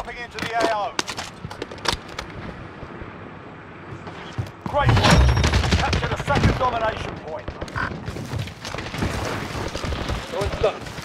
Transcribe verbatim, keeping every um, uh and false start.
dropping into the A O. Great work. Capture the second domination point. No one's done.